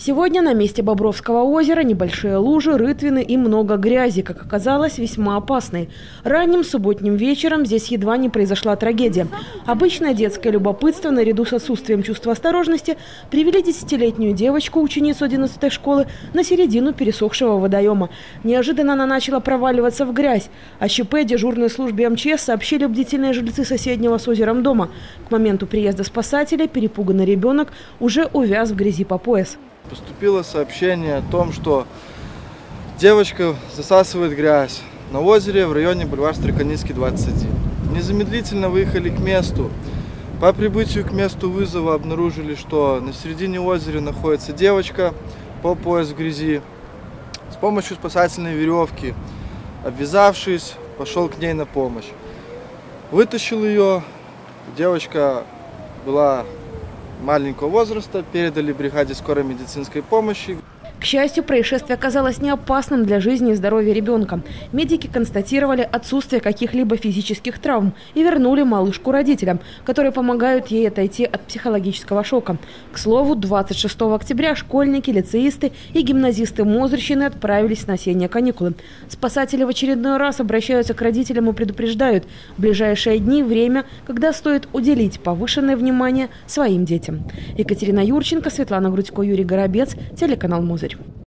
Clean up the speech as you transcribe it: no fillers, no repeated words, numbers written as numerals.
Сегодня на месте Бобровского озера небольшие лужи, рытвины и много грязи, как оказалось, весьма опасной. Ранним субботним вечером здесь едва не произошла трагедия. Обычное детское любопытство наряду с отсутствием чувства осторожности привели 10-летнюю девочку, ученицу 11-й школы, на середину пересохшего водоема. Неожиданно она начала проваливаться в грязь. О ЧП дежурной службе МЧС сообщили бдительные жильцы соседнего с озером дома. К моменту приезда спасателей перепуганный ребенок уже увяз в грязи по пояс. Поступило сообщение о том, что девочка засасывает грязь на озере в районе бульвар Стреконицкий, 21. Незамедлительно выехали к месту. По прибытию к месту вызова обнаружили, что на середине озера находится девочка по пояс в грязи. С помощью спасательной веревки, обвязавшись, пошел к ней на помощь. Вытащил ее. Девочка была маленького возраста, передали бригаде скорой медицинской помощи. К счастью, происшествие оказалось не опасным для жизни и здоровья ребенка. Медики констатировали отсутствие каких-либо физических травм и вернули малышку родителям, которые помогают ей отойти от психологического шока. К слову, 26 октября школьники, лицеисты и гимназисты Мозырщины отправились на осенние каникулы. Спасатели в очередной раз обращаются к родителям и предупреждают: в ближайшие дни время, когда стоит уделить повышенное внимание своим детям. Екатерина Юрченко, Светлана Грудько, Юрий Горобец, телеканал Мозырь.